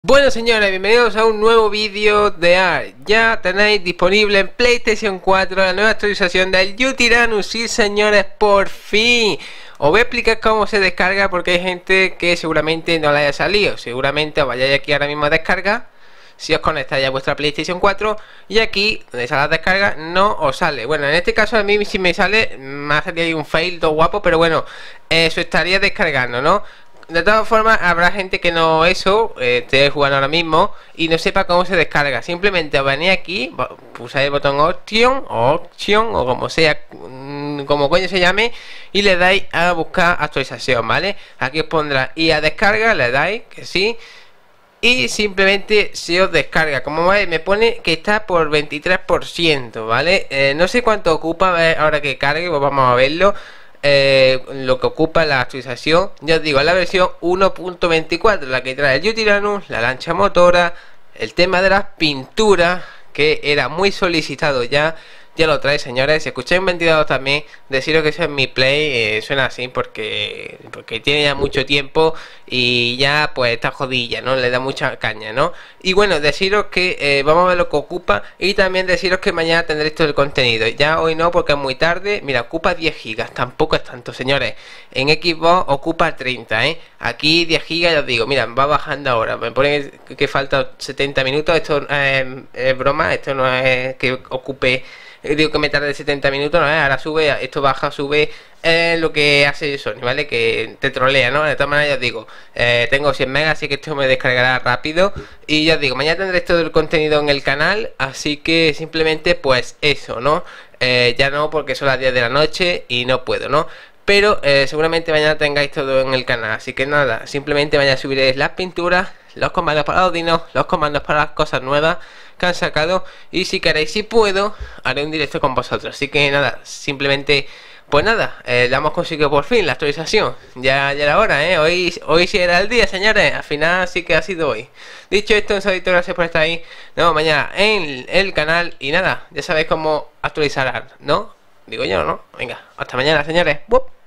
Bueno señores, bienvenidos a un nuevo vídeo de ARK. Ya tenéis disponible en PlayStation 4 la nueva actualización del Yutirannus. Sí señores, por fin. Os voy a explicar cómo se descarga porque hay gente que seguramente no la haya salido. Seguramente os vayáis aquí ahora mismo a descargar, si os conectáis a vuestra PlayStation 4, y aquí donde sale la descarga no os sale. Bueno, en este caso a mí si me sale, me ha salido ahí un fail todo guapo, pero bueno, eso estaría descargando, ¿no? De todas formas, habrá gente que no esté jugando ahora mismo y no sepa cómo se descarga. Simplemente os venís aquí, pulsáis el botón Option o como sea, como coño se llame, y le dais a buscar actualización, ¿vale? Aquí os pondrá ir a descarga, le dais que sí, y simplemente se os descarga. Como veis, me pone que está por 23%, ¿vale? No sé cuánto ocupa, ahora que cargue, pues vamos a verlo. Lo que ocupa la actualización, ya os digo, la versión 1.24, la que trae el Yutirannus, la lancha motora, el tema de las pinturas, que era muy solicitado ya lo trae señores. Si escucháis un ventilador también, deciros que eso es mi play, suena así porque tiene ya mucho tiempo y ya pues está jodilla, ¿no? Le da mucha caña, ¿no? Y bueno, deciros que vamos a ver lo que ocupa, y también deciros que mañana tendréis todo el contenido. Ya hoy no, porque es muy tarde. Mira, ocupa 10 gigas, tampoco es tanto señores. En Xbox ocupa 30, aquí 10 gigas, ya os digo, mira, va bajando ahora. Me pone que falta 70 minutos. Esto es broma, esto no es que ocupe, digo que me tarde 70 minutos, ¿no? Ahora sube, esto baja, sube, lo que hace Sony, ¿vale? Que te trolea, ¿no? De todas maneras, ya os digo, tengo 100 megas, así que esto me descargará rápido. Y ya os digo, mañana tendréis todo el contenido en el canal, así que simplemente pues eso, ¿no? Ya no, porque son las 10 de la noche y no puedo, ¿no? Pero seguramente mañana tengáis todo en el canal, así que nada, simplemente mañana subiréis las pinturas, los comandos para los dinos, los comandos para las cosas nuevas que han sacado, y si queréis, si puedo, haré un directo con vosotros. Así que nada, simplemente pues nada, la hemos conseguido por fin, la actualización. Ya era hora, hoy sí era el día, señores. Al final sí que ha sido hoy. Dicho esto, un saludito, gracias por estar ahí. Nos vemos mañana en el canal. Y nada, ya sabéis cómo actualizar, ¿no? Digo yo, ¿no? Venga, hasta mañana, señores. ¡Bup!